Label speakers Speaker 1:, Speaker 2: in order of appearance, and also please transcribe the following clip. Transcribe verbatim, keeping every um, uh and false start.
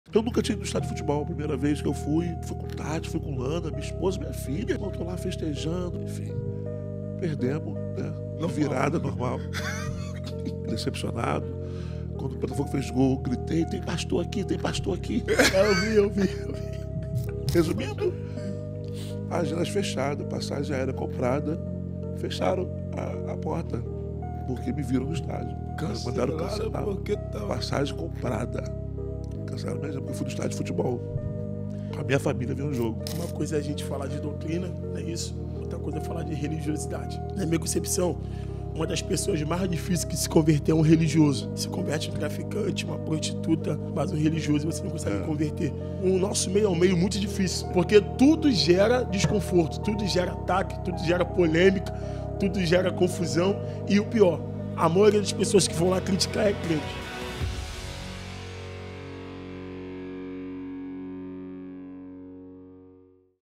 Speaker 1: Eu nunca tinha ido no estádio de futebol. A primeira vez que eu fui, fui com Tati, fui com Lana, minha esposa, minha filha. Eu tô lá festejando, enfim. Perdemos, né? Não virada, normal. Decepcionado. Quando o Botafogo fez gol, gritei, tem pastor aqui, tem pastor aqui.
Speaker 2: Eu vi, eu vi, eu vi.
Speaker 1: Resumindo, páginas fechadas, passagem aérea comprada, fecharam a, a porta, porque me viram no estádio. Mandaram cancelar.
Speaker 2: Tava...
Speaker 1: Passagem comprada. Cancelaram mesmo, porque eu fui no estádio de futebol. A minha família viu o jogo.
Speaker 2: Uma coisa é a gente falar de doutrina, não é isso? Outra coisa é falar de religiosidade. Na minha concepção, uma das pessoas mais difíceis que se converter é um religioso. Se converte um traficante, uma prostituta, mas um religioso você não consegue é. converter. O nosso meio é um meio muito difícil, porque tudo gera desconforto, tudo gera ataque, tudo gera polêmica, tudo gera confusão. E o pior, a maioria das pessoas que vão lá criticar é crente.